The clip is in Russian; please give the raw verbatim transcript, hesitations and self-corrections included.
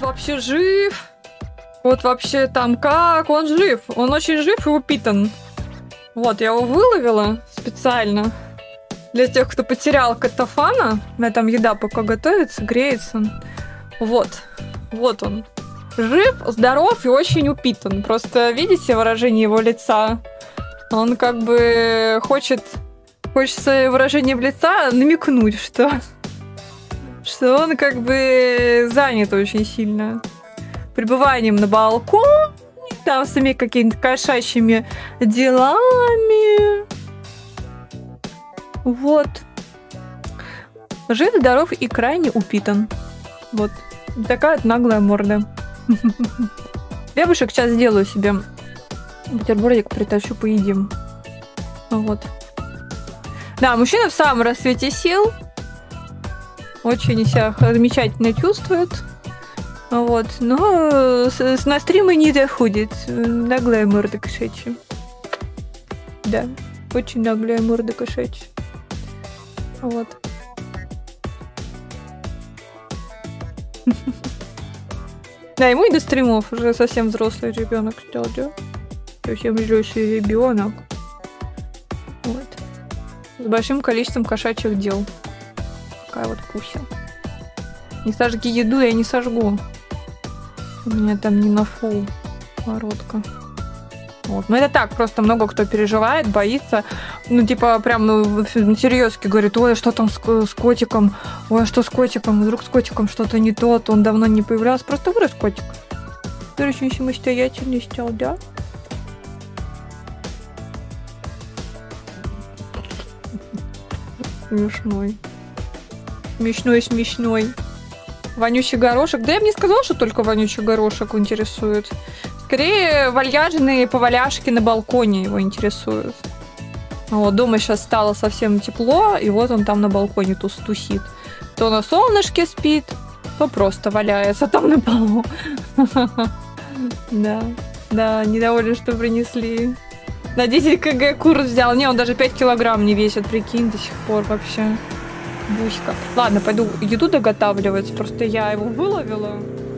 вообще жив. Вот вообще там как он жив. Он очень жив и упитан. Вот, я его выловила специально. Для тех, кто потерял катафана. У меня там еда пока готовится, греется. Вот. Вот он. Жив, здоров и очень упитан. Просто видите выражение его лица? Он как бы хочет... Хочется выражением лица намекнуть, что... Что он как бы занят очень сильно. Пребыванием на балконе, там с этими какими-то кошачьими делами. Вот. Жив, здоров и крайне упитан. Вот. Такая вот наглая морда. Хлебушек сейчас сделаю себе. Бутербродик притащу, поедим. Вот. Да, мужчина в самом расцвете сил. Очень себя замечательно чувствует. Вот. Но с, с на стримы не заходит. Наглая морда кошачья. Да. Очень наглая морда кошачья. Вот. Да, ему и до стримов уже совсем взрослый ребенок стал, да? Совсем взрослый ребенок. Вот. С большим количеством кошачьих дел. Такая вот Пуся. Не сожги еду, я не сожгу. У меня там не на фул бородка. Вот. Но это так, просто много кто переживает, боится. Ну, типа, прям, ну, серьезки говорит, ой, что там с, с котиком? Ой, что с котиком? Вдруг с котиком что-то не то, он давно не появлялся. Просто вырос котик. Ты очень самостоятельный стал, да? Смешной. Смешной, смешной. Вонючий горошек. Да я бы не сказала, что только вонючий горошек интересует. Скорее, вальяжные поваляшки на балконе его интересуют. Вот, дома сейчас стало совсем тепло, и вот он там на балконе тус тусит. То на солнышке спит, то просто валяется там на полу. Да, да, недоволен, что принесли. На десять килограмм курс взял. Не, он даже пять килограмм не весит, прикинь, до сих пор вообще. Буська. Ладно, пойду еду доготавливать. Просто я его выловила.